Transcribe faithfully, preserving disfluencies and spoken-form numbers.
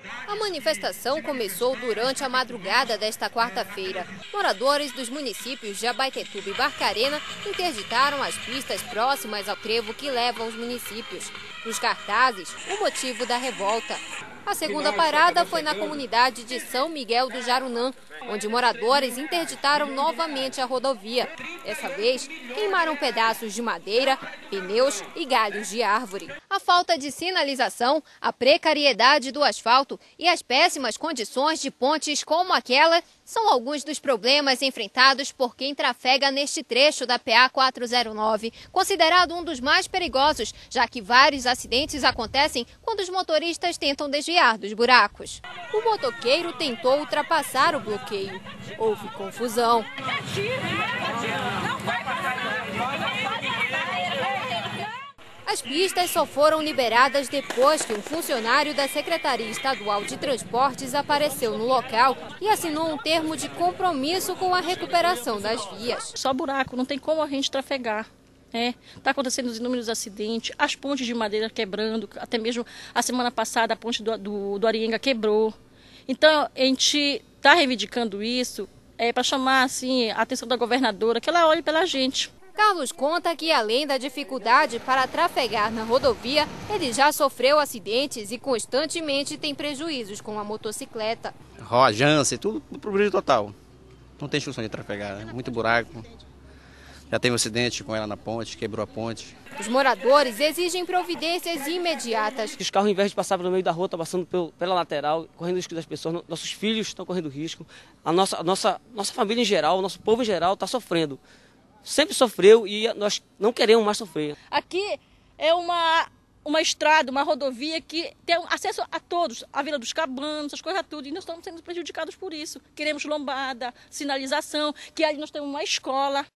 A manifestação começou durante a madrugada desta quarta-feira. Moradores dos municípios de Abaetetuba e Barcarena interditaram as pistas próximas ao trevo que leva aos municípios. Nos cartazes, o motivo da revolta. A segunda parada foi na comunidade de São Miguel do Jarunã, onde moradores interditaram novamente a rodovia. Dessa vez, queimaram pedaços de madeira, pneus e galhos de árvore. A falta de sinalização, a precariedade do asfalto e as péssimas condições de pontes como aquela são alguns dos problemas enfrentados por quem trafega neste trecho da P A quatrocentos e nove, considerado um dos mais perigosos, já que vários acidentes acontecem quando os motoristas tentam desviar dos buracos. O motoqueiro tentou ultrapassar o bloqueio. Houve confusão. As pistas só foram liberadas depois que um funcionário da Secretaria Estadual de Transportes apareceu no local e assinou um termo de compromisso com a recuperação das vias. Só buraco, não tem como a gente trafegar. Está é, acontecendo inúmeros acidentes, as pontes de madeira quebrando, até mesmo a semana passada a ponte do, do, do Arienga quebrou. Então a gente está reivindicando isso é, para chamar assim, a atenção da governadora, que ela olhe pela gente. Carlos conta que, além da dificuldade para trafegar na rodovia, ele já sofreu acidentes e constantemente tem prejuízos com a motocicleta. Rojância, tudo prejuízo total. Não tem instrução de trafegar, né? Muito buraco. Já teve um acidente com ela na ponte, quebrou a ponte. Os moradores exigem providências imediatas. Os carros, ao invés de passar pelo meio da rua, estão passando pela lateral, correndo risco das pessoas. Nossos filhos estão correndo risco. A nossa, a nossa, nossa família em geral, o nosso povo em geral está sofrendo. Sempre sofreu e nós não queremos mais sofrer. Aqui é uma, uma estrada, uma rodovia que tem acesso a todos, a Vila dos Cabanos, essas coisas tudo, e nós estamos sendo prejudicados por isso. Queremos lombada, sinalização, que ali nós temos uma escola.